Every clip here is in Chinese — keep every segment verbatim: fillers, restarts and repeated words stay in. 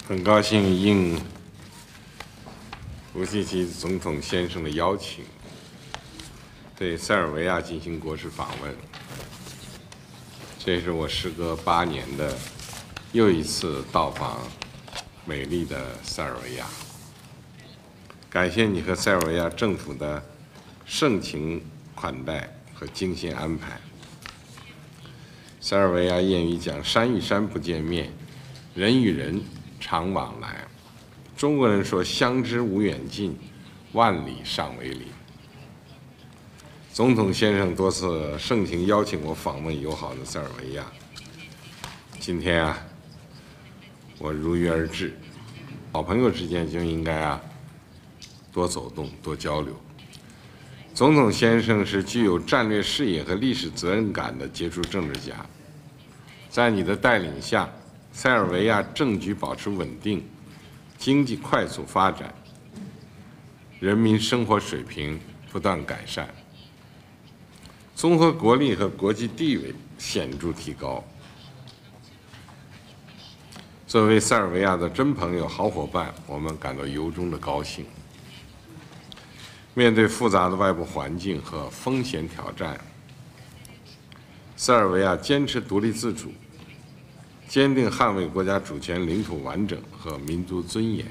很高兴应武契奇总统先生的邀请，对塞尔维亚进行国事访问。这是我时隔八年的又一次到访美丽的塞尔维亚。感谢你和塞尔维亚政府的盛情款待和精心安排。塞尔维亚谚语讲：“山与山不见面，人与人常往来。”中国人说：“相知无远近，万里尚为邻。”总统先生多次盛情邀请我访问友好的塞尔维亚。今天啊，我如约而至。好朋友之间就应该啊多走动，多交流。总统先生是具有战略视野和历史责任感的杰出政治家。在你的带领下，塞尔维亚政局保持稳定，经济快速发展，人民生活水平不断改善，综合国力和国际地位显著提高。作为塞尔维亚的真朋友、好伙伴，我们感到由衷的高兴。面对复杂的外部环境和风险挑战，塞尔维亚坚持独立自主，坚定捍卫国家主权、领土完整和民族尊严，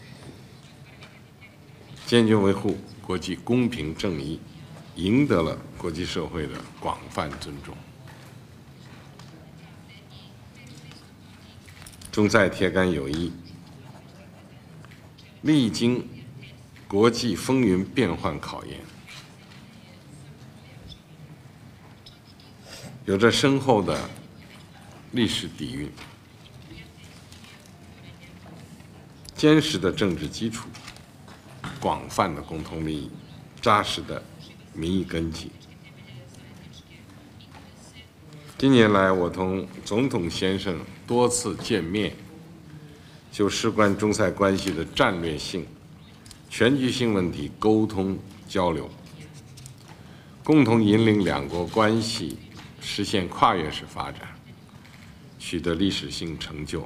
坚决维护国际公平正义，赢得了国际社会的广泛尊重。中塞铁杆友谊历经国际风云变幻考验，有着深厚的历史底蕴、坚实的政治基础、广泛的共同利益、扎实的民意根基。近年来，我同总统先生多次见面，就事关中塞关系的战略性、全局性问题沟通交流，共同引领两国关系实现跨越式发展，取得历史性成就。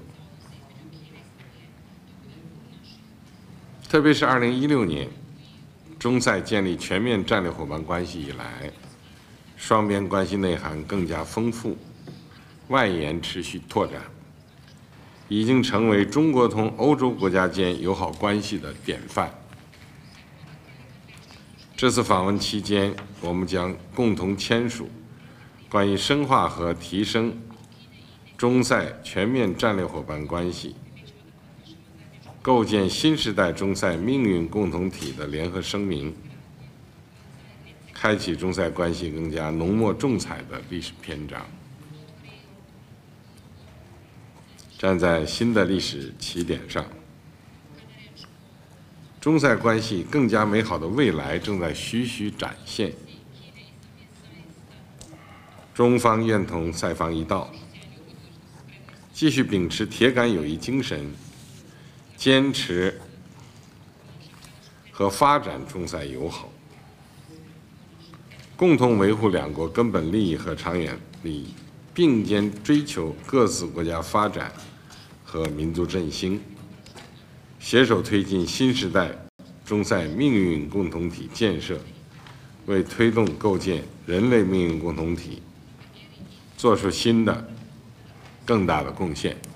特别是二零一六年，中塞建立全面战略伙伴关系以来，双边关系内涵更加丰富，外延持续拓展，已经成为中国同欧洲国家间友好关系的典范。这次访问期间，我们将共同签署关于深化和提升中塞全面战略伙伴关系、构建新时代中塞命运共同体的联合声明，开启中塞关系更加浓墨重彩的历史篇章。站在新的历史起点上，中塞关系更加美好的未来正在徐徐展现。中方愿同塞方一道，继续秉持铁杆友谊精神，坚持和发展中塞友好，共同维护两国根本利益和长远利益，并肩追求各自国家发展和民族振兴，携手推进新时代中塞命运共同体建设，为推动构建人类命运共同体做出新的、更大的贡献。